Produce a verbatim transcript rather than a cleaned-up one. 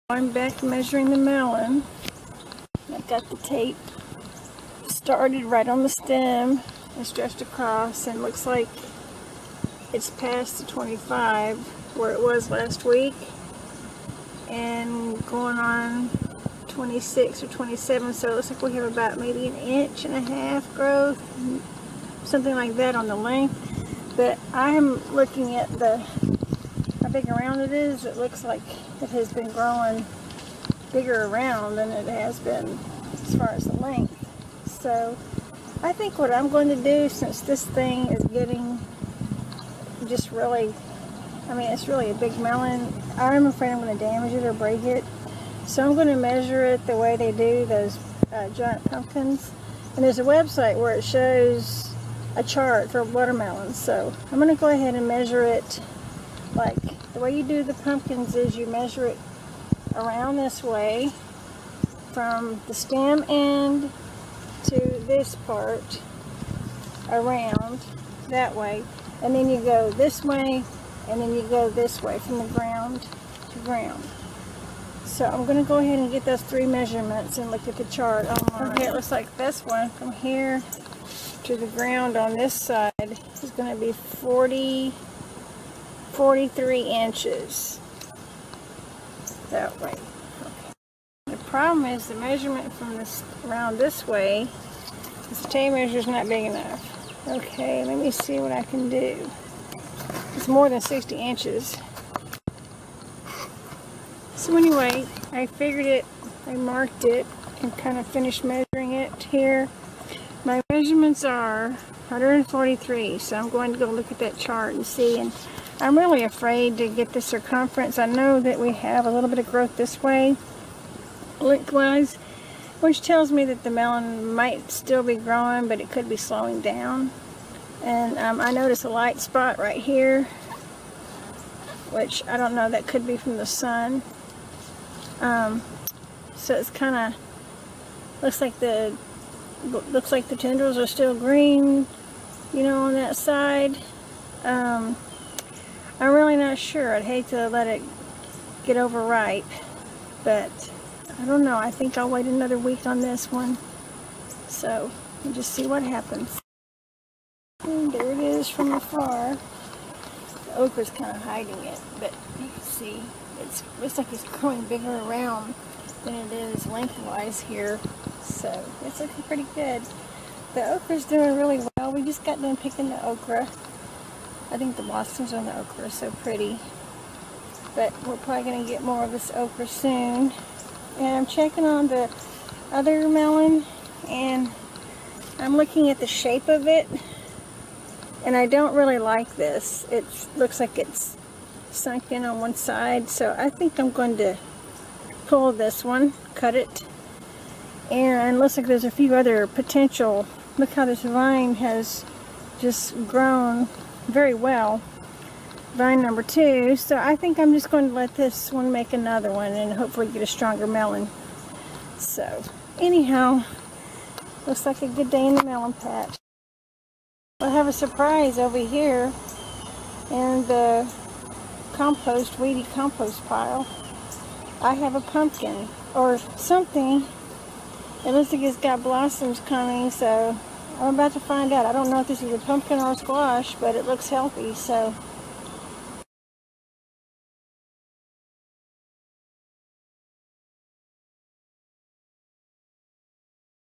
I'm back measuring the melon. I've got the tape started right on the stem and stretched across, and looks like it's past the twenty-five where it was last week, and going on twenty-six or twenty-seven, so it looks like we have about maybe an inch and a half growth, something like that on the length. But I'm looking at the how big around it is. It looks like it has been growing bigger around than it has been as far as the length. So I think what I'm going to do, since this thing is getting just really, I mean, it's really a big melon, I'm afraid I'm going to damage it or break it. So I'm going to measure it the way they do those uh, giant pumpkins. And there's a website where it shows a chart for watermelons. So I'm going to go ahead and measure it. Like the way you do the pumpkins is you measure it around this way from the stem end to this part, around that way, and then you go this way, and then you go this way from the ground to ground. So I'm going to go ahead and get those three measurements and look at the chart online. Okay, it looks like this one from here to the ground on this side is going to be forty, forty-three inches that way. Okay. The problem is the measurement from this around this way, this tape measure is not big enough. Okay, let me see what I can do. It's more than sixty inches. So anyway, I figured it, I marked it, and kind of finished measuring it here. My measurements are one hundred forty-three, so I'm going to go look at that chart and see. And I'm really afraid to get the circumference. I know that we have a little bit of growth this way, lengthwise, which tells me that the melon might still be growing, but it could be slowing down. And um, I notice a light spot right here, which I don't know, that could be from the sun. Um, so it's kind of looks like the looks like the tendrils are still green, you know, on that side. Um, I'm really not sure. I'd hate to let it get overripe, but I don't know. I think I'll wait another week on this one. So we'll just see what happens. And there it is from afar. The okra's kind of hiding it, but you can see it looks like it's growing bigger around than it is lengthwise here. So it's looking pretty good. The okra's doing really well. We just got done picking the okra. I think the blossoms on the okra are so pretty. But we're probably going to get more of this okra soon. And I'm checking on the other melon, and I'm looking at the shape of it, and I don't really like this. It looks like it's sunk in on one side, so I think I'm going to pull this one, cut it, and it looks like there's a few other potential. Look how this vine has just grown very well. Vine number two. So I think I'm just going to let this one make another one and hopefully get a stronger melon. So anyhow, looks like a good day in the melon patch. I have a surprise over here in the compost, weedy compost pile. I have a pumpkin or something. It looks like it's got blossoms coming, so I'm about to find out. I don't know if this is a pumpkin or a squash, but it looks healthy, so